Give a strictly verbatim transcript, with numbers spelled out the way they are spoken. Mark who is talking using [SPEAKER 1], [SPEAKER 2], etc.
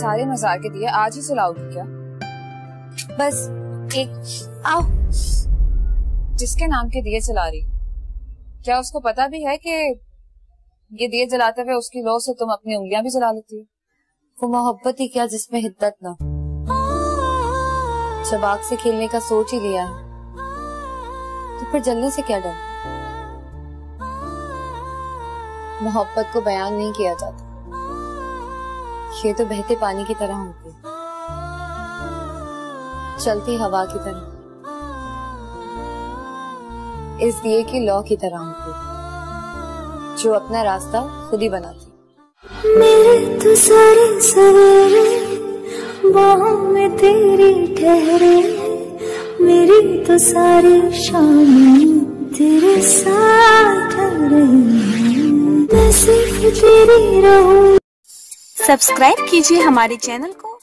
[SPEAKER 1] सारे मजार के दिए आज ही जलाओगी क्या? बस एक आओ। जिसके नाम के दिए जला रही, क्या उसको पता भी है कि ये दिए जलाते हुए उसकी लौ से तुम अपनी उंगलियां भी जला लेती हो?
[SPEAKER 2] वो मोहब्बत ही क्या जिसमें हिद्दत ना। जब आग से खेलने का सोच ही लिया है तो फिर जलने से क्या डर। मोहब्बत को बयान नहीं किया जाता, ये तो बहते पानी की तरह होती है, चलती हवा की तरह, इस दिए की लौ की तरह होती है जो अपना रास्ता खुद ही बनाती।
[SPEAKER 3] मेरे तो सारे सवेरे बाहों में तेरी ठहरे, मेरी तो सारी शाम तेरे साथ रही, मैं सिर्फ तेरी रहूं।
[SPEAKER 4] सब्सक्राइब कीजिए हमारे चैनल को